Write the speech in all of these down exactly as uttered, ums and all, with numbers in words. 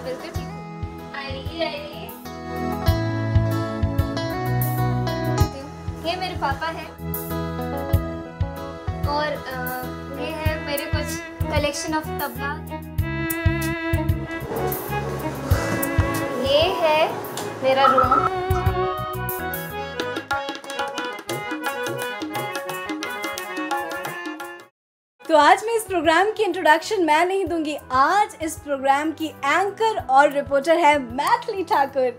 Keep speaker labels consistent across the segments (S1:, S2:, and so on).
S1: बिल्कुल ठीक हूँ। आइए आइए। ये मेरे पापा हैं और आ, ये है मेरे कुछ कलेक्शन ऑफ तबला। ये है मेरा रूम।
S2: तो आज मैं इस प्रोग्राम की इंट्रोडक्शन मैं नहीं दूंगी। आज इस प्रोग्राम की एंकर और रिपोर्टर है मैथिली ठाकुर।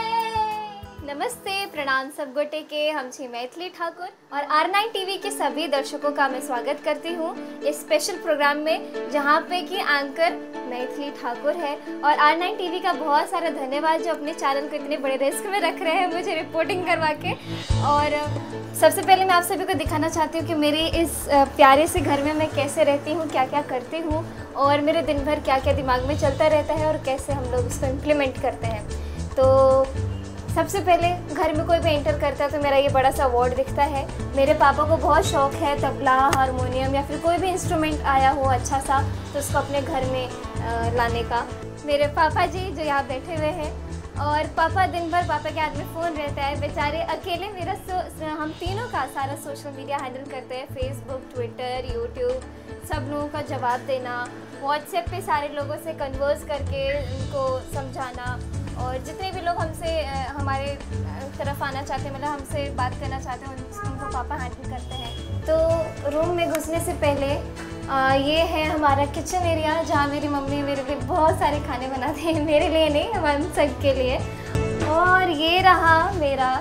S1: नमस्ते, प्रणाम सब गोटे के। हम छी मैथिली ठाकुर और आर नाइन टीवी के सभी दर्शकों का मैं स्वागत करती हूँ इस स्पेशल प्रोग्राम में, जहाँ पे कि एंकर मैथिली ठाकुर है। और आर नाइन टीवी का बहुत सारा धन्यवाद जो अपने चैनल को इतने बड़े रिस्क में रख रहे हैं मुझे रिपोर्टिंग करवा के। और सबसे पहले मैं आप सभी को दिखाना चाहती हूँ कि मेरे इस प्यारे से घर में मैं कैसे रहती हूँ, क्या क्या करती हूँ और मेरे दिन भर क्या क्या दिमाग में चलता रहता है और कैसे हम लोग उसको इम्प्लीमेंट करते हैं। तो सबसे पहले घर में कोई भी एंटर करता है तो मेरा ये बड़ा सा अवार्ड दिखता है। मेरे पापा को बहुत शौक़ है तबला, हारमोनियम या फिर कोई भी इंस्ट्रूमेंट आया हो अच्छा सा तो उसको अपने घर में लाने का। मेरे पापा जी जो यहाँ बैठे हुए हैं, और पापा दिन भर पापा के हाथ में फ़ोन रहता है बेचारे। अकेले मेरा सो, हम तीनों का सारा सोशल मीडिया हैंडल करते हैं, फेसबुक, ट्विटर, यूट्यूब, सब लोगों का जवाब देना, व्हाट्सएप पे सारे लोगों से कन्वर्स करके उनको समझाना, और जितने भी लोग हमसे हमारे तरफ आना चाहते हैं, मतलब हमसे बात करना चाहते हैं, उनको पापा हैंडल करते हैं। तो रूम में घुसने से पहले आ, ये है हमारा किचन एरिया, जहाँ मेरी मम्मी मेरे लिए बहुत सारे खाने बनाते हैं, मेरे लिए नहीं हम सब के लिए। और ये रहा मेरा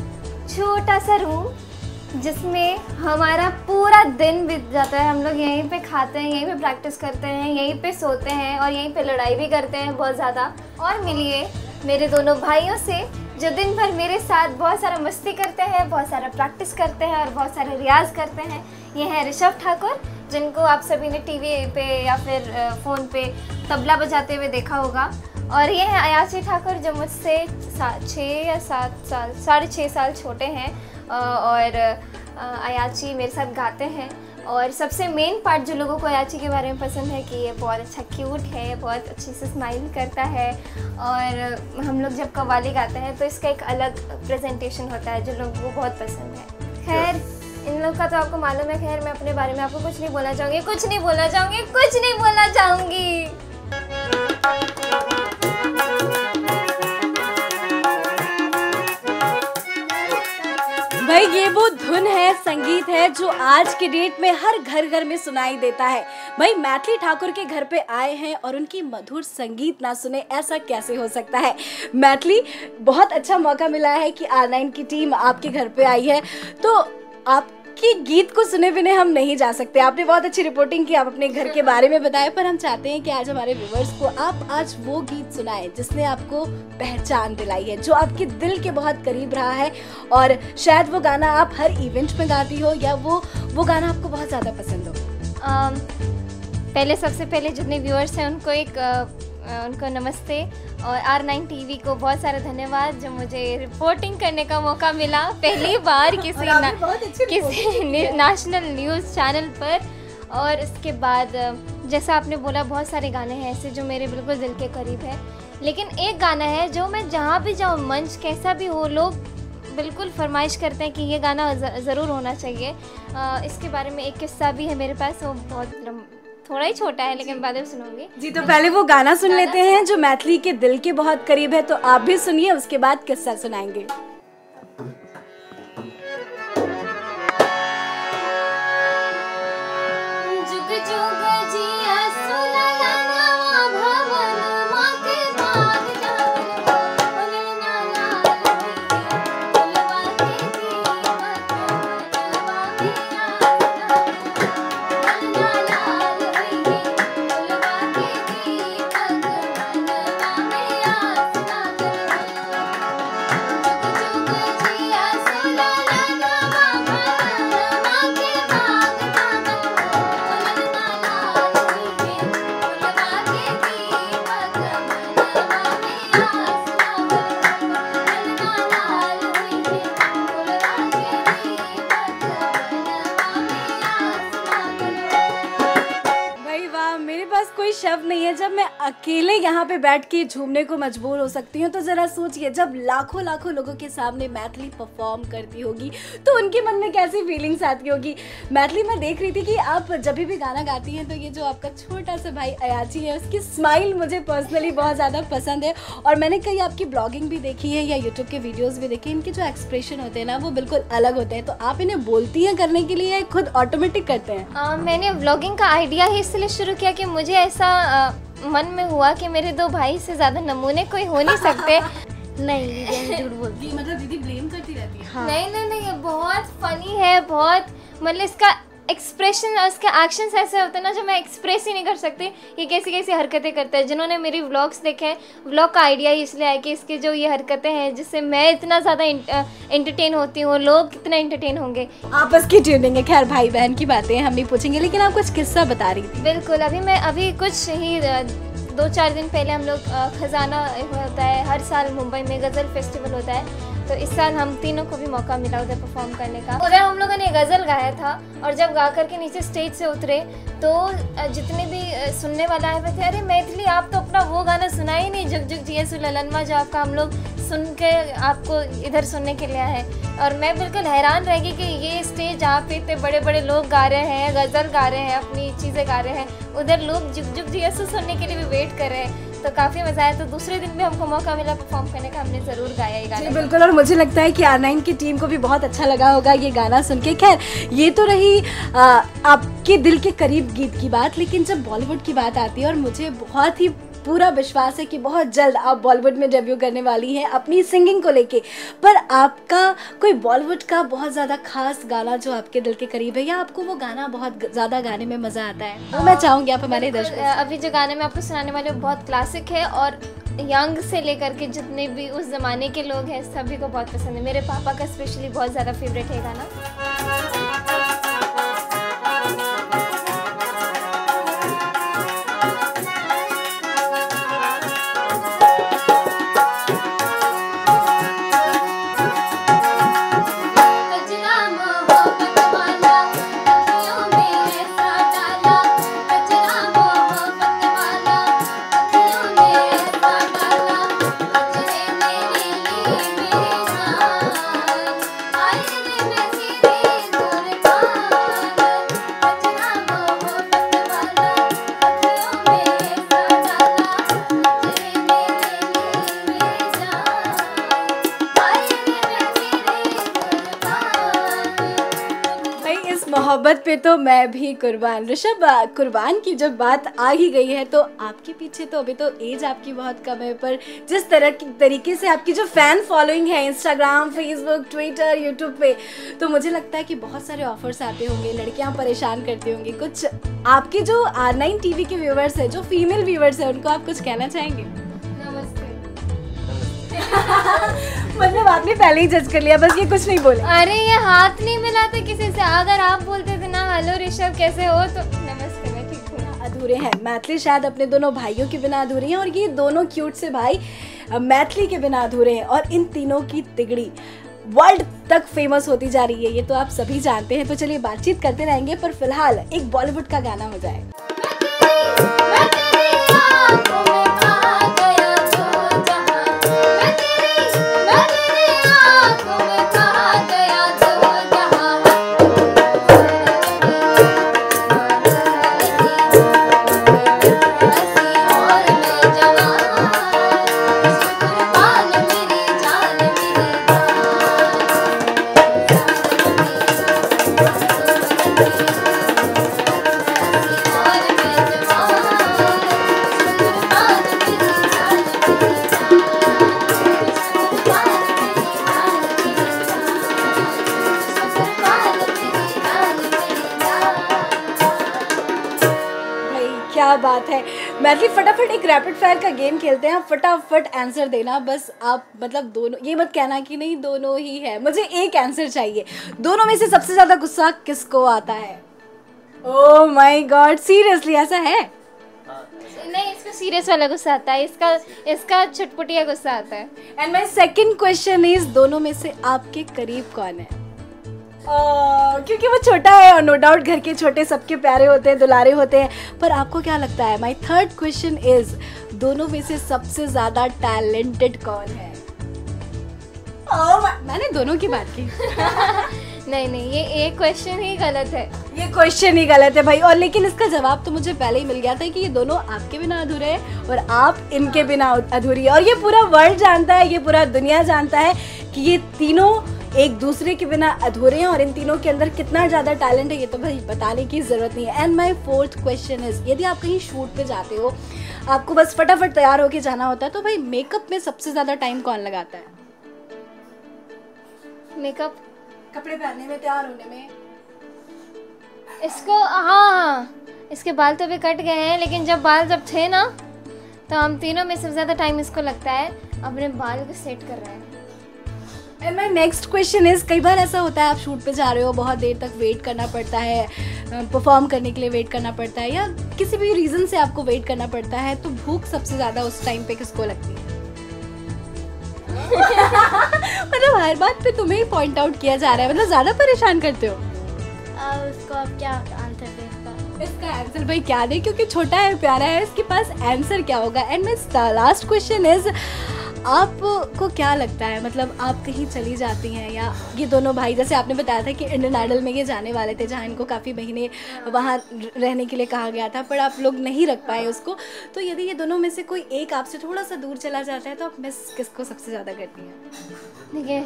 S1: छोटा सा रूम जिसमें हमारा पूरा दिन बीत जाता है। हम लोग यहीं पे खाते हैं, यहीं पे प्रैक्टिस करते हैं, यहीं पे सोते हैं और यहीं पे लड़ाई भी करते हैं बहुत ज़्यादा। और मिलिए मेरे दोनों भाइयों से जो दिन भर मेरे साथ बहुत सारा मस्ती करते हैं, बहुत सारा प्रैक्टिस करते हैं और बहुत सारे रियाज करते हैं। ये हैं ऋषभ ठाकुर, जिनको आप सभी ने टीवी पे या फिर फ़ोन पे तबला बजाते हुए देखा होगा। और ये हैं अयाची ठाकुर जो मुझसे छः या सात साल साढ़े छः साल छोटे हैं। और अयाची मेरे साथ गाते हैं। और सबसे मेन पार्ट जो लोगों को अयाची के बारे में पसंद है कि ये बहुत अच्छा क्यूट है, बहुत अच्छे से स्माइल करता है। और हम लोग जब कव्वाली गाते हैं तो इसका एक अलग प्रेजेंटेशन होता है जो लोगों को बहुत पसंद है। खैर इन लोग का तो आपको मालूम है। खैर मैं अपने बारे में आपको कुछ नहीं बोलना चाहूँगी, कुछ नहीं बोलना चाहूँगी, कुछ नहीं बोलना चाहूँगी।
S2: भाई ये वो धुन है, संगीत है जो आज के डेट में हर घर घर में सुनाई देता है। भाई मैथिली ठाकुर के घर पे आए हैं और उनकी मधुर संगीत ना सुने, ऐसा कैसे हो सकता है। मैथिली, बहुत अच्छा मौका मिला है कि आर नाइन की टीम आपके घर पे आई है, तो आपकी गीत को सुने बिना हम नहीं जा सकते। आपने बहुत अच्छी रिपोर्टिंग की, आप अपने घर के बारे में बताएं, पर हम चाहते हैं कि आज हमारे व्यूअर्स को आप आज वो गीत सुनाएं जिसने आपको पहचान दिलाई है, जो आपके दिल के बहुत करीब रहा है। और शायद वो गाना आप हर इवेंट में गाती हो या वो वो गाना आपको बहुत ज़्यादा पसंद हो।
S1: um, पहले सबसे पहले जितने व्यूअर्स हैं उनको एक uh, उनको नमस्ते, और आर नाइन टीवी को बहुत सारा धन्यवाद जो मुझे रिपोर्टिंग करने का मौका मिला पहली बार किसी ना, किसी नेशनल न्यूज़ चैनल पर। और इसके बाद जैसा आपने बोला बहुत सारे गाने हैं ऐसे जो मेरे बिल्कुल दिल के करीब है, लेकिन एक गाना है जो मैं जहाँ भी जाऊँ, मंच कैसा भी हो, लोग बिल्कुल फरमाइश करते हैं कि ये गाना ज़रूर होना चाहिए। इसके बारे में एक किस्सा भी है मेरे पास, वो बहुत थोड़ा ही छोटा है लेकिन बाद में सुनूंगी
S2: जी। तो पहले वो गाना सुन लेते हैं जो मैथिली के दिल के बहुत करीब है, तो आप भी सुनिए, उसके बाद किस्सा सुनाएंगे।
S3: जुग
S2: अकेले यहाँ पे बैठ के झूमने को मजबूर हो सकती हूँ, तो ज़रा सोचिए जब लाखों लाखों लोगों के सामने मैथिली परफॉर्म करती होगी तो उनके मन में कैसी फीलिंग्स आती होगी। मैथिली, मैं देख रही थी कि आप जब भी गाना गाती हैं तो ये जो आपका छोटा सा भाई अयाची है उसकी स्माइल मुझे पर्सनली बहुत ज़्यादा पसंद है, और मैंने कहीं आपकी ब्लॉगिंग भी देखी है या यूट्यूब के वीडियोज़ भी देखे, इनके जो एक्सप्रेशन होते हैं ना वो बिल्कुल अलग होते हैं। तो आप इन्हें बोलती हैं करने के लिए खुद ऑटोमेटिक करते हैं?
S1: आ, मैंने व्लॉगिंग का आइडिया ही इसलिए शुरू किया कि मुझे ऐसा आ, मन में हुआ कि मेरे दो भाई से ज़्यादा नमूने कोई हो नहीं सकते।
S2: नहीं, झूठ बोलती है, मतलब दीदी ब्लेम करती रहती है।
S1: हाँ। नहीं नहीं नहीं, ये बहुत फनी है, बहुत मतलब इसका एक्सप्रेशन और इसके एक्शंस ऐसे होते हैं ना जो मैं एक्सप्रेस ही नहीं कर सकती। ये कैसी कैसी हरकतें करता है। जिन्होंने मेरी व्लॉग्स देखे हैं, व्लॉग का आइडिया ही इसलिए है कि इसकी जो ये हरकतें हैं जिससे मैं इतना ज़्यादा एंटरटेन होती हूँ, लोग कितना एंटरटेन होंगे।
S2: आपस की ट्यूनिंग है। खैर भाई बहन की बातें हम नहीं पूछेंगे, लेकिन आप कुछ किस्सा बता रही थी।
S1: बिल्कुल, अभी मैं अभी कुछ ही दो चार दिन पहले हम लोग खजाना होता है, हर साल मुंबई में गज़ल फेस्टिवल होता है, तो इस साल हम तीनों को भी मौका मिला उधर परफॉर्म करने का। उधर हम लोगों ने गज़ल गाया था, और जब गा कर के नीचे स्टेज से उतरे तो जितने भी सुनने वाला आए हुए थे, अरे मैथिली आप तो अपना वो गाना सुना ही नहीं, जुग जुग जिए सुललनमा, जो आपका हम लोग सुन के आपको इधर सुनने के लिए है। और मैं बिल्कुल हैरान रह गई कि ये स्टेज जहाँ पे इतने बड़े बड़े लोग गा रहे हैं, गज़ल गा रहे हैं, अपनी चीज़ें गा रहे हैं, उधर लोग जुग जुग जिए सुनने के लिए भी वेट कर रहे हैं। तो काफ़ी मज़ा आया। तो दूसरे दिन भी हमको मौका मिला परफॉर्म करने का, हमने ज़रूर गाया ये गाना।
S2: बिल्कुल, और मुझे लगता है कि आर नाइन की टीम को भी बहुत अच्छा लगा होगा ये गाना सुन के। खैर ये तो रही आ, आपके दिल के करीब गीत की बात, लेकिन जब बॉलीवुड की बात आती है, और मुझे बहुत ही पूरा विश्वास है कि बहुत जल्द आप बॉलीवुड में डेब्यू करने वाली हैं अपनी सिंगिंग को लेके, पर आपका कोई बॉलीवुड का बहुत ज़्यादा खास गाना जो आपके दिल के करीब है, या आपको वो गाना बहुत ज़्यादा गाने में मज़ा आता है, वो मैं चाहूँगी आप हमारे दर्शकों।
S1: अभी जो गाने में आपको सुनाने वाले बहुत क्लासिक है, और यंग से लेकर के जितने भी उस ज़माने के लोग हैं सभी को बहुत पसंद है। मेरे पापा का स्पेशली बहुत ज़्यादा फेवरेट है गाना।
S2: मोहब्बत पे तो मैं भी कुर्बान। ऋषभ, कुर्बान की जब बात आ ही गई है तो आपके पीछे तो अभी तो एज आपकी बहुत कम है, पर जिस तरह की तरीके से आपकी जो फैन फॉलोइंग है इंस्टाग्राम, फेसबुक, ट्विटर, यूट्यूब पे, तो मुझे लगता है कि बहुत सारे ऑफर्स आते होंगे, लड़कियां परेशान करती होंगी। कुछ आपके जो आर नाइन टीवी के व्यूवर्स है, जो फीमेल व्यूवर्स है, उनको आप कुछ कहना चाहेंगे? मतलब आपने पहले ही जज कर लिया, बस ये कुछ नहीं बोले।
S1: अरे ये हाथ नहीं मिलाते किसी से। अगर आप बोलते थे ना हेलो ऋषभ कैसे हो, तो नमस्ते मैं ठीक हूँ।
S2: अधूरे हैं मैथिली, शायद अपने दोनों भाइयों के बिना अधूरी हैं, और ये दोनों क्यूट से भाई मैथिली के बिना अधूरे हैं, और इन तीनों की तिगड़ी वर्ल्ड तक फेमस होती जा रही है, ये तो आप सभी जानते हैं। तो चलिए बातचीत करते रहेंगे, पर फिलहाल एक बॉलीवुड का गाना हो जाए। क्या बात है मैथिली, फटाफट एक रैपिड फायर का गेम खेलते हैं। फटाफट आंसर देना, बस आप मतलब दोनों, ये मत कहना कि नहीं दोनों ही है, मुझे एक आंसर चाहिए। दोनों में से सबसे ज्यादा गुस्सा किसको आता है? ओह माय गॉड, सीरियसली ऐसा है?
S1: नहीं, इसका सीरियस वाला गुस्सा आता है, इसका इसका छटपटिया गुस्सा आता है।
S2: And my second question is, दोनों में से आपके करीब कौन है? Uh, क्योंकि वो छोटा है, और नो डाउट घर के छोटे सबके प्यारे होते हैं, दुलारे होते हैं, पर आपको क्या लगता है? माय थर्ड क्वेश्चन इज, दोनों में से सबसे ज्यादा टैलेंटेड कौन है? oh, मैंने दोनों की बात की।
S1: नहीं नहीं, ये एक क्वेश्चन ही गलत है।
S2: ये क्वेश्चन ही गलत है भाई। और लेकिन इसका जवाब तो मुझे पहले ही मिल गया था कि ये दोनों आपके बिना अधूरे हैं और आप इनके बिना अधूरी है। और ये पूरा वर्ल्ड जानता है, ये पूरा दुनिया जानता है कि ये तीनों एक दूसरे के बिना अधूरे हैं और इन तीनों के अंदर कितना ज़्यादा टैलेंट है ये तो भाई बताने की ज़रूरत नहीं है। And my fourth question is, यदि आप कहीं शूट पे जाते हो, आपको बस फटाफट तैयार होके जाना होता है, तो भाई मेकअप में सबसे ज़्यादा टाइम कौन लगाता है?
S1: मेकअप,
S2: कपड़े पहनने में, तैयार होने में।
S1: इसको हाँ, इसके बाल तो भी कट गए हैं, लेकिन जब बाल जब थे ना तो हम तीनों में सबसे ज़्यादा टाइम इसको लगता है अपने बाल को सेट कर रहे हैं।
S2: And my next question is, कई बार ऐसा होता है आप शूट पे जा रहे हो, बहुत देर तक वेट करना पड़ता है, परफॉर्म करने के लिए वेट करना पड़ता है, या किसी भी रीज़न से आपको वेट करना पड़ता है, तो भूख सबसे ज़्यादा उस टाइम पे किसको लगती है? मतलब हर बात पे तुम्हें ही पॉइंट आउट किया जा रहा है, मतलब ज़्यादा परेशान करते हो।
S1: आ, उसको आप क्या आंसर दें इसका?
S2: इसका आंसर भाई क्या दे, क्योंकि छोटा है, प्यारा है, इसके पास आंसर क्या होगा। And my last question is, आपको क्या लगता है, मतलब आप कहीं चली जाती हैं या ये दोनों भाई, जैसे आपने बताया था कि इंडियन आइडल में ये जाने वाले थे जहाँ इनको काफ़ी महीने वहाँ रहने के लिए कहा गया था, पर आप लोग नहीं रख पाए उसको, तो यदि ये दोनों में से कोई एक आपसे थोड़ा सा दूर चला जाता है तो आप मिस किसको सबसे ज़्यादा करती हैं?
S1: देखिए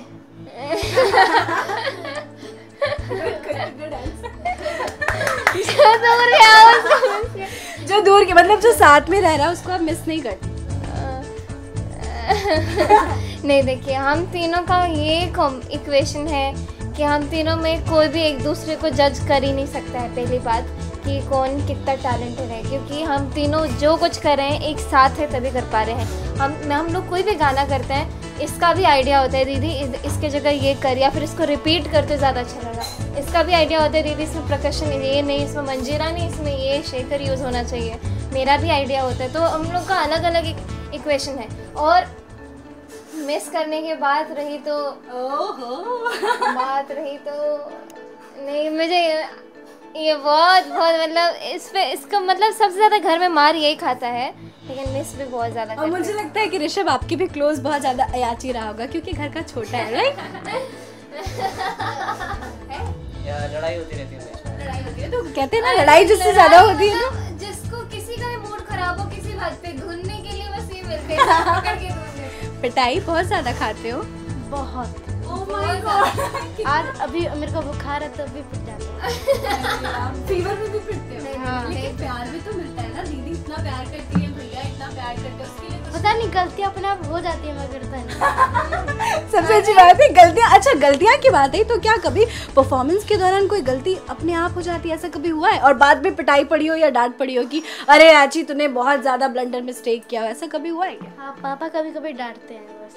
S1: जो दूर है उसको,
S2: जो दूर के मतलब जो साथ में रह रहा है उसको आप मिस नहीं करती?
S1: नहीं, देखिए हम तीनों का ये इक्वेशन है कि हम तीनों में कोई भी एक दूसरे को जज कर ही नहीं सकता है, पहली बात कि कौन कितना टैलेंटेड है, क्योंकि हम तीनों जो कुछ कर रहे हैं एक साथ है तभी कर पा रहे हैं। हम हम लोग कोई भी गाना करते हैं, इसका भी आइडिया होता है दीदी इस, इसके जगह ये कर, या फिर इसको रिपीट करते ज़्यादा अच्छा लगा, इसका भी आइडिया होता है दीदी इसमें प्रकशन ये नहीं, इसमें मंजीरा नहीं, इसमें ये शेखर यूज़ होना चाहिए, मेरा भी आइडिया होता है। तो हम लोग का अलग अलग इक्वेशन है। और मिस करने की बात रही तो
S2: ओहो
S1: बात रही तो नहीं, मुझे ये बहुत बहुत मतलब इस पे इसका मतलब सबसे ज़्यादा घर में मार यही खाता है, लेकिन मिस भी बहुत ज़्यादा।
S2: और मुझे लगता है कि ऋषभ आपके भी क्लोज बहुत ज़्यादा अयाची रहा होगा क्योंकि घर का छोटा है, राइट?
S3: लड़ाई होती रहती है,
S2: लड़ाई होती है तो कहते हैं ना लड़ाई जिससे ज़्यादा होती है ना,
S1: जिसको किसी का भी मूड खराब हो किसी बात पे धुनने के लिए बस ये मिलते हैं, पकड़ के धुनने।
S2: पिटाई बहुत ज़्यादा खाते हो?
S1: बहुत।
S2: Oh my God!
S1: आज अभी मेरे को बुखार है तो अभी पिट जाता है।
S2: फीवर में भी पिटते हो?
S1: हाँ।
S2: लेकिन प्यार भी तो मिलता है ना, दीदी इतना प्यार करती है, भैया इतना प्यार करते हैं, उसके लिए तो
S1: पता नहीं गलतियाँ अपने आप हो जाती है, मैं करता नहीं।
S2: सबसे अच्छी बात है गलतियाँ। अच्छा गलतियाँ की बात है तो क्या कभी परफॉर्मेंस के दौरान कोई गलती अपने आप हो जाती है, ऐसा कभी हुआ है? और बाद में पिटाई पड़ी हो या डांट पड़ी हो कि अरे आची तूने बहुत ज़्यादा ब्लंडर मिस्टेक किया हो, ऐसा कभी हुआ है क्या?
S1: हाँ, पापा कभी कभी डांटते हैं बस।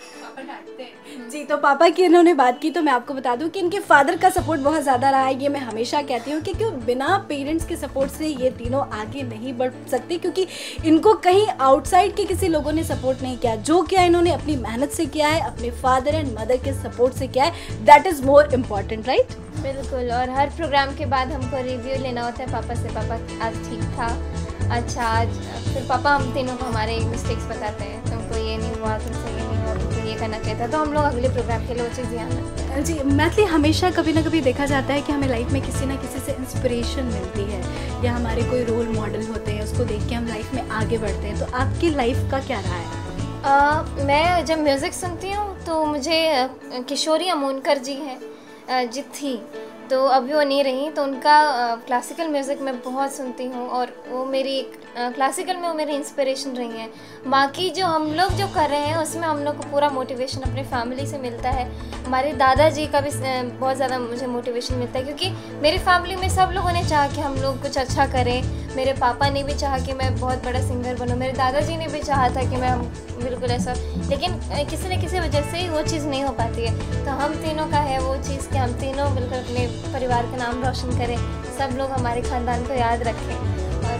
S2: जी, तो पापा की इन्होंने बात की तो मैं आपको बता दूं कि इनके फादर का सपोर्ट बहुत ज़्यादा रहा है। ये मैं हमेशा कहती हूँ कि क्यों बिना पेरेंट्स के सपोर्ट से ये तीनों आगे नहीं बढ़ सकते, क्योंकि इनको कहीं आउटसाइड के किसी लोगों ने सपोर्ट नहीं किया। जो किया इन्होंने अपनी मेहनत से किया है, अपने फादर एंड मदर के सपोर्ट से किया है, that is more important, right?
S1: बिल्कुल। और हर प्रोग्राम के बाद हमको रिव्यू लेना होता है पापा से, पापा आज ठीक था, अच्छा आज, फिर पापा हम तीनों को हमारे मिस्टेक्स बताते हैं, तुमको ये नहीं हुआ, तुमसे ये नहीं हुआ, तुमको ये करना चाहिए था, तो हम लोग अगले प्रोग्राम के लिए वो चीज़ ध्यान रखते हैं।
S2: जी मैथिली, हमेशा कभी ना कभी देखा जाता है कि हमें लाइफ में किसी ना किसी से इंस्पिरेशन मिलती है या हमारे कोई रोल मॉडल होते हैं, उसको देख के हम लाइफ में आगे बढ़ते हैं। तो आपकी लाइफ का क्या रहा है?
S1: Uh, मैं जब म्यूज़िक सुनती हूँ तो मुझे किशोरी अमोनकर जी हैं जी थी, तो अभी वो नहीं रही, तो उनका क्लासिकल म्यूज़िक मैं बहुत सुनती हूँ और वो मेरी क्लासिकल में वो मेरी इंस्पिरेशन रही हैं। बाकी जो हम लोग जो कर रहे हैं उसमें हम लोग को पूरा मोटिवेशन अपने फैमिली से मिलता है। हमारे दादाजी का भी बहुत ज़्यादा मुझे मोटिवेशन मिलता है, क्योंकि मेरी फैमिली में सब लोगों ने चाहा कि हम लोग कुछ अच्छा करें। मेरे पापा ने भी चाहा कि मैं बहुत बड़ा सिंगर बनूँ, मेरे दादाजी ने भी चाहा था कि मैं बिल्कुल ऐसा, लेकिन किसी न किसी वजह से वो चीज़ नहीं हो पाती है। तो हम तीनों का है वो चीज़ कि हम तीनों बिल्कुल अपने परिवार का नाम रोशन करें, सब लोग हमारे ख़ानदान को याद रखें, और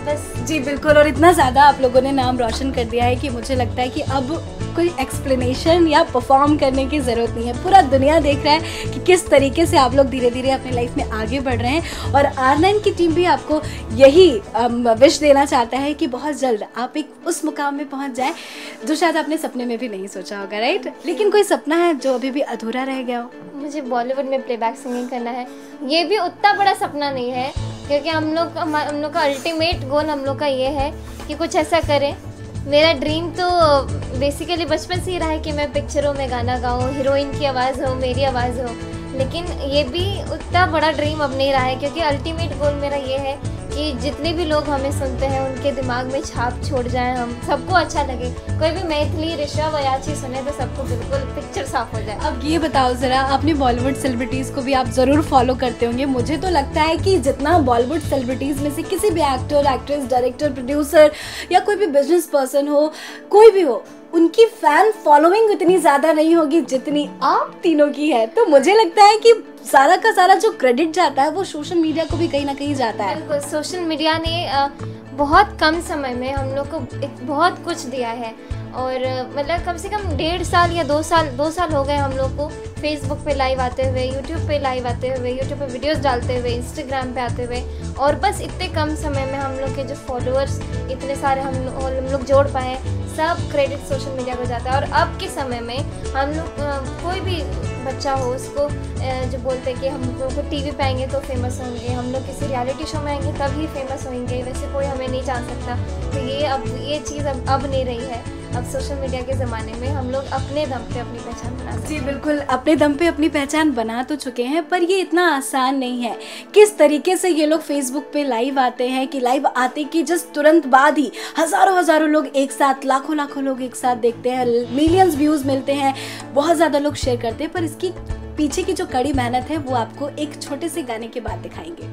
S1: बस।
S2: जी बिल्कुल, और इतना ज़्यादा आप लोगों ने नाम रोशन कर दिया है कि मुझे लगता है कि अब कोई एक्सप्लेनेशन या परफॉर्म करने की ज़रूरत नहीं है। पूरा दुनिया देख रहा है कि किस तरीके से आप लोग धीरे धीरे अपनी लाइफ में आगे बढ़ रहे हैं, और आर नाइन की टीम भी आपको यही विश देना चाहता है कि बहुत जल्द आप एक उस मुकाम में पहुंच जाए जो शायद आपने सपने में भी नहीं सोचा होगा, राइट? लेकिन कोई सपना है जो अभी भी अधूरा रह गया हो?
S1: मुझे बॉलीवुड में प्लेबैक सिंगिंग करना है। ये भी उतना बड़ा सपना नहीं है, क्योंकि हम लोग हम लोग का अल्टीमेट गोल हम लोग का ये है कि कुछ ऐसा करें। मेरा ड्रीम तो बेसिकली बचपन से ही रहा है कि मैं पिक्चरों में गाना गाऊँ, हीरोइन की आवाज़ हो, मेरी आवाज़ हो। लेकिन ये भी उतना बड़ा ड्रीम अब नहीं रहा है, क्योंकि अल्टीमेट गोल मेरा ये है कि जितने भी लोग हमें सुनते हैं उनके दिमाग में छाप छोड़ जाए, हम सबको अच्छा लगे। कोई भी मैथिली, ऋषभ, अयाची सुने तो सबको बिल्कुल पिक्चर साफ हो जाए।
S2: अब ये बताओ ज़रा, आपने बॉलीवुड सेलिब्रिटीज़ को भी आप ज़रूर फॉलो करते होंगे। मुझे तो लगता है कि जितना बॉलीवुड सेलिब्रिटीज़ में से किसी भी एक्टर, एक्ट्रेस, डायरेक्टर, प्रोड्यूसर या कोई भी बिजनेस पर्सन हो, कोई भी हो, उनकी फैन फॉलोइंग उतनी ज़्यादा नहीं होगी जितनी आप तीनों की है। तो मुझे लगता है कि सारा का सारा जो क्रेडिट जाता है वो सोशल मीडिया को भी कहीं ना कहीं जाता है।
S1: बिल्कुल, सोशल मीडिया ने आ, बहुत कम समय में हम लोग को एक बहुत कुछ दिया है, और मतलब कम से कम डेढ़ साल या दो साल दो साल हो गए हम लोग को फेसबुक पे लाइव आते हुए, यूट्यूब पे लाइव आते हुए, यूट्यूब पे वीडियोस डालते हुए, इंस्टाग्राम पे आते हुए, और बस इतने कम समय में हम लोग के जो फॉलोअर्स इतने सारे हम लोग हम लोग जोड़ पाए, सब क्रेडिट सोशल मीडिया को जाता है। और अब के समय में हम लोग कोई भी बच्चा हो, उसको जो बोलते हैं कि हम लोग को टीवी पे आएंगे तो फेमस होंगे, हम लोग किसी रियलिटी शो में आएंगे तभी फेमस होंगे, वैसे कोई हमें नहीं जान सकता। तो ये अब ये चीज़ अब अब नहीं रही है। अब सोशल मीडिया के ज़माने में हम लोग अपने दम पे अपनी पहचान बना सकते हैं।
S2: जी बिल्कुल, अपने दम पे अपनी पहचान बना तो चुके हैं, पर ये इतना आसान नहीं है। किस तरीके से ये लोग फेसबुक पे लाइव आते हैं कि लाइव आते कि जस्ट तुरंत बाद ही हज़ारों हज़ारों लोग एक साथ, लाखों लाखों लोग एक साथ देखते हैं, मिलियंस व्यूज़ मिलते हैं, बहुत ज़्यादा लोग शेयर करते हैं। पर इसकी पीछे की जो कड़ी मेहनत है वो आपको एक छोटे से गाने के बाद दिखाएंगे।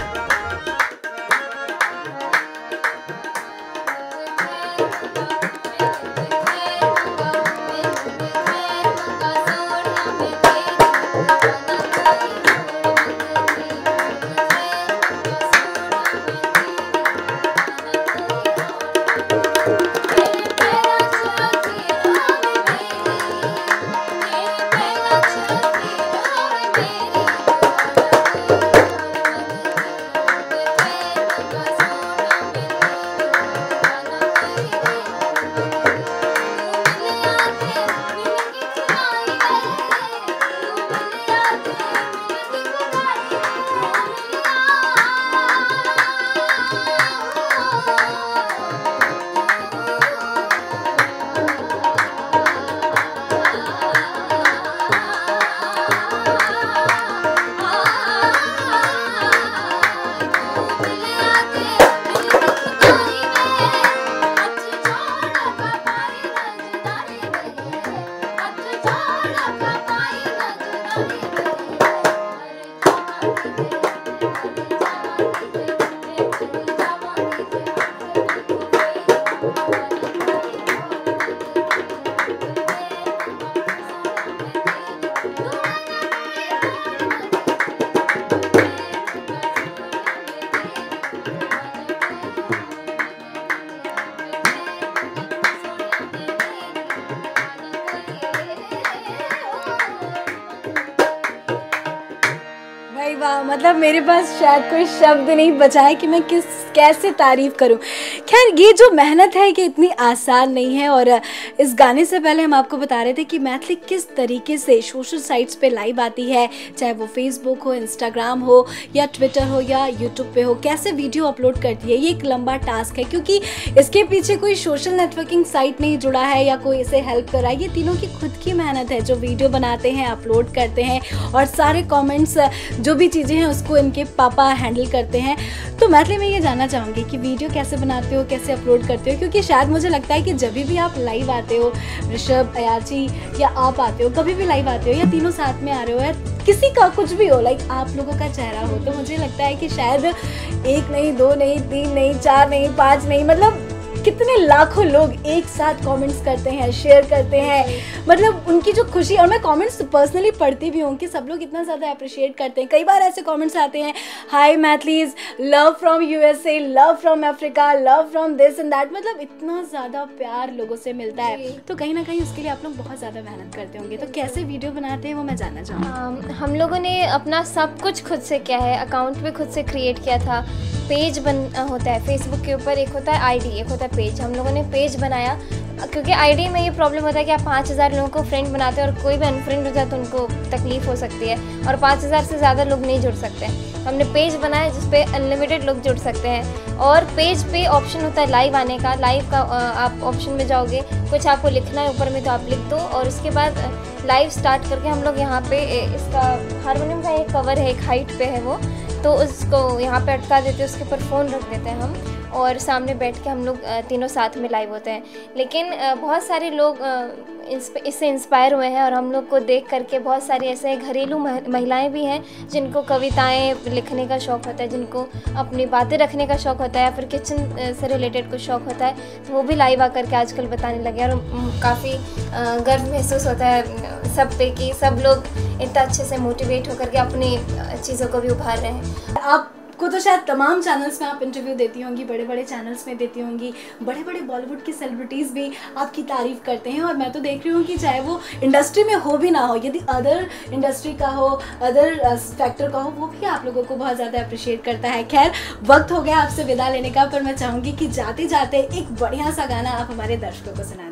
S2: वाह, मतलब मेरे पास शायद कोई शब्द नहीं बचा है कि मैं किस कैसे तारीफ करूं। खैर, ये जो मेहनत है कि इतनी आसान नहीं है। और इस गाने से पहले हम आपको बता रहे थे कि मैथिली किस तरीके से सोशल साइट्स पे लाइव आती है, चाहे वो फेसबुक हो, इंस्टाग्राम हो या ट्विटर हो या यूट्यूब पे हो, कैसे वीडियो अपलोड करती है। ये एक लंबा टास्क है, क्योंकि इसके पीछे कोई सोशल नेटवर्किंग साइट नहीं जुड़ा है या कोई इसे हेल्प कर रहा है। ये तीनों की खुद की मेहनत है, जो वीडियो बनाते हैं, अपलोड करते हैं, और सारे कॉमेंट्स, जो भी चीज़ें हैं उसको इनके पापा हैंडल करते हैं। तो मैथिली मैं ये जानना चाहूँगी कि वीडियो कैसे बनाते हो, कैसे अपलोड करते हो, क्योंकि शायद मुझे लगता है कि जब भी आप लाइव आते हो, ऋषभ, अयाची या आप आते हो, कभी भी लाइव आते हो या तीनों साथ में आ रहे हो या किसी का कुछ भी हो, लाइक आप लोगों का चेहरा हो, तो मुझे लगता है कि शायद एक नहीं, दो नहीं, तीन नहीं, चार नहीं, पाँच नहीं, मतलब कितने लाखों लोग एक साथ कमेंट्स करते हैं, शेयर करते हैं, मतलब उनकी जो खुशी, और मैं कमेंट्स पर्सनली पढ़ती भी हूँ कि सब लोग इतना ज़्यादा अप्रिशिएट करते हैं। कई बार ऐसे कमेंट्स आते हैं, hi Maithilis, love from USA, love from Africa, love from this and that, मतलब इतना ज़्यादा प्यार लोगों से मिलता है। तो कहीं ना कहीं उसके लिए आप लोग बहुत ज़्यादा मेहनत करते होंगे, तो कैसे वीडियो बनाते हैं वो मैं जानना चाहूँगी।
S1: हम लोगों ने अपना सब कुछ खुद से किया है, अकाउंट भी खुद से क्रिएट किया था, पेज बन होता है फेसबुक के ऊपर, एक होता है आईडी, एक होता है पेज। हम लोगों ने पेज बनाया क्योंकि आईडी में ये प्रॉब्लम होता है कि आप पाँच हज़ार लोगों को फ्रेंड बनाते हैं और कोई भी अनफ्रेंड हो जाए तो उनको तकलीफ़ हो सकती है, और पाँच हज़ार से ज़्यादा लोग नहीं जुड़ सकते हैं। हमने पेज बनाया जिस पे अनलिमिटेड लोग जुड़ सकते हैं, और पेज पे ऑप्शन होता है लाइव आने का। लाइव का आप ऑप्शन में जाओगे, कुछ आपको लिखना है ऊपर में तो आप लिख दो, और उसके बाद लाइव स्टार्ट करके हम लोग यहाँ पे इसका हारमोनियम का एक कवर है, एक हाइट पे है वो, तो उसको यहाँ पे अटका देते हैं, उसके ऊपर फ़ोन रख देते हैं हम, और सामने बैठ के हम लोग तीनों साथ में लाइव होते हैं। लेकिन बहुत सारे लोग इससे इंस्पायर हुए हैं, और हम लोग को देख करके बहुत सारी ऐसे घरेलू महिलाएं भी हैं जिनको कविताएं लिखने का शौक़ होता है, जिनको अपनी बातें रखने का शौक़ होता है, या फिर किचन से रिलेटेड कुछ शौक़ होता है, तो वो भी लाइव आकर के आजकल बताने लगे, और काफ़ी गर्व महसूस होता है सब पे कि सब लोग इतना अच्छे से मोटिवेट होकर के अपनी चीज़ों को भी उभार रहे हैं।
S2: आप को तो शायद तमाम चैनल्स में आप इंटरव्यू देती होंगी, बड़े बड़े चैनल्स में देती होंगी, बड़े बड़े बॉलीवुड की सेलिब्रिटीज़ भी आपकी तारीफ़ करते हैं, और मैं तो देख रही हूँ कि चाहे वो इंडस्ट्री में हो भी ना हो, यदि अदर इंडस्ट्री का हो, अदर सेक्टर का हो, वो भी आप लोगों को बहुत ज़्यादा अप्रिशिएट करता है। खैर, वक्त हो गया आपसे विदा लेने का, पर मैं चाहूँगी कि जाते जाते एक बढ़िया सा गाना आप हमारे दर्शकों को सुना दें।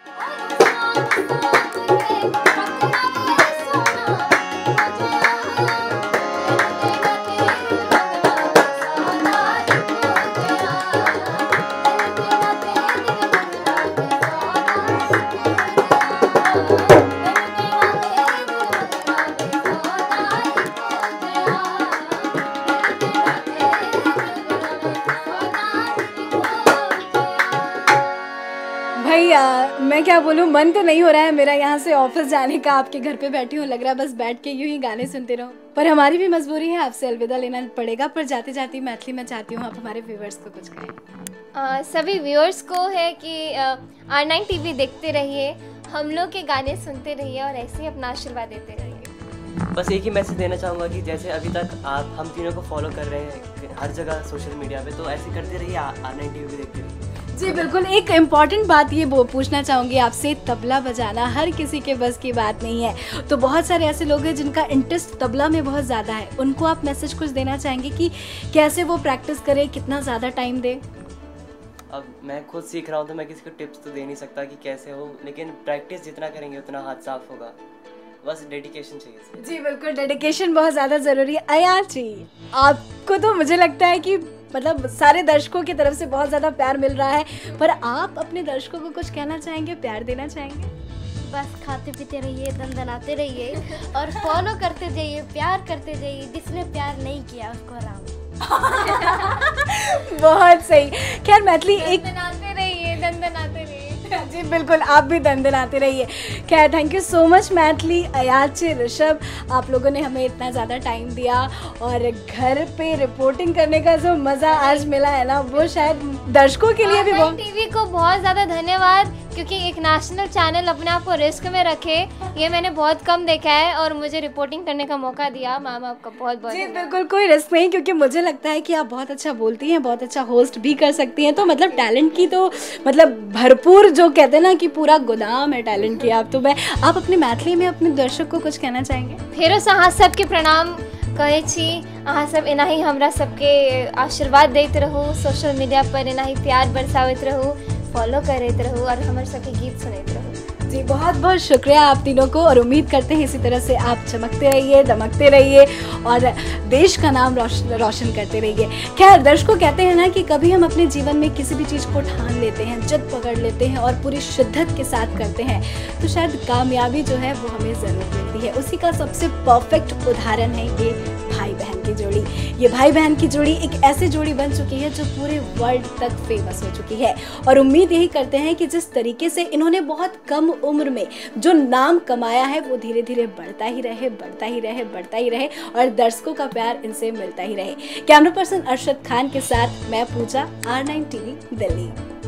S2: भैया मैं क्या बोलूँ, मन तो नहीं हो रहा है मेरा यहाँ से ऑफिस जाने का, आपके घर पे बैठी हूँ, लग रहा है बस बैठ के यूं ही गाने सुनते रहो, पर हमारी भी मजबूरी है, आपसे अलविदा लेना पड़ेगा। पर जाते जाते मैथिली में चाहती हूँ आप हमारे व्यूअर्स को कुछ कहें।
S1: सभी व्यूअर्स को है कि आर नाइन टीवी देखते रहिए, हम लोग के गाने सुनते रहिए, और ऐसे ही अपना आशीर्वाद देते रहिए।
S3: बस एक ही मैसेज देना चाहूँगा कि जैसे अभी तक आप हम तीनों को फॉलो कर रहे हैं हर जगह सोशल मीडिया पे, तो ऐसे करते रहिए, आर नाइन टीवी भी देखते रहिए।
S2: जी बिल्कुल। एक इम्पॉर्टेंट बात ये वो पूछना चाहूँगी आपसे, तबला बजाना हर किसी के बस की बात नहीं है, तो बहुत सारे ऐसे लोग हैं जिनका इंटरेस्ट तबला में बहुत ज़्यादा है, उनको आप मैसेज कुछ देना चाहेंगे कि कैसे वो प्रैक्टिस करें, कितना ज़्यादा टाइम दें?
S3: अब मैं खुद सीख रहा हूँ तो मैं किसी को टिप्स तो दे नहीं सकता कि कैसे हो, लेकिन प्रैक्टिस जितना करेंगे उतना हाथ साफ होगा, बस डेडिकेशन चाहिए।
S2: जी बिल्कुल, डेडिकेशन बहुत ज़्यादा ज़रूरी है। अयान जी, आपको तो मुझे लगता है कि मतलब सारे दर्शकों की तरफ से बहुत ज़्यादा प्यार मिल रहा है, पर आप अपने दर्शकों को कुछ कहना चाहेंगे, प्यार देना चाहेंगे?
S4: बस खाते पीते रहिए, दंदनाते रहिए और फॉलो करते जाइए, प्यार करते जाइए, जिसने प्यार नहीं किया उसको आराम।
S2: बहुत सही। खैर मैथिली, एक
S1: दंदनाते रहिए, दंदनाते रहिए।
S2: जी बिल्कुल, आप भी दंदनाते रहिए। खैर thank you so much Maithili, Ayachi, Rishabh, आप लोगों ने हमें इतना ज़्यादा टाइम दिया, और घर पे रिपोर्टिंग करने का जो मज़ा आज मिला है ना, वो शायद दर्शकों के लिए भी बहुत।
S1: टीवी को बहुत ज़्यादा धन्यवाद, क्योंकि एक नेशनल चैनल अपने आप को रिस्क में रखे, ये मैंने बहुत कम देखा है, और मुझे रिपोर्टिंग करने का मौका दिया। मैम आपका बहुत बहुत
S2: जी बिल्कुल, कोई रिस्क नहीं, क्योंकि मुझे लगता है कि आप बहुत अच्छा बोलती हैं, बहुत अच्छा होस्ट भी कर सकती हैं, तो मतलब टैलेंट की तो मतलब भरपूर, जो कहते हैं ना कि पूरा गोदाम है टैलेंट की आप। तो मैं आप अपने मैथिली में अपने दर्शक को कुछ कहना चाहेंगे?
S1: फेरो से अहाँ सबके प्रणाम कहै छी, अहाँ सब एना ही हमरा सबके आशीर्वाद दैत रहू, सोशल मीडिया पर एना ही प्यार बरसावत रहू, फॉलो करते रहू, और हमारे सबके गीत सुनते रहू।
S2: जी बहुत बहुत शुक्रिया आप तीनों को, और उम्मीद करते हैं इसी तरह से आप चमकते रहिए, दमकते रहिए, और देश का नाम रोशन रोशन करते रहिए। खैर दर्शकों, कहते हैं ना कि कभी हम अपने जीवन में किसी भी चीज़ को ठान लेते हैं, जिद पकड़ लेते हैं, और पूरी शिद्दत के साथ करते हैं, तो शायद कामयाबी जो है वो हमें ज़रूर मिलती है। उसी का सबसे परफेक्ट उदाहरण है ये भाई बहन की जोड़ी। ये भाई बहन की जोड़ी एक ऐसी जोड़ी बन चुकी है जो पूरे वर्ल्ड तक फेमस हो चुकी है, और उम्मीद यही करते हैं कि जिस तरीके से इन्होंने बहुत कम उम्र में जो नाम कमाया है, वो धीरे धीरे बढ़ता ही रहे, बढ़ता ही रहे, बढ़ता ही रहे, और दर्शकों का प्यार इनसे मिलता ही रहे। कैमरा पर्सन अरशद खान के साथ मैं Pooja, R nine TV Delhi.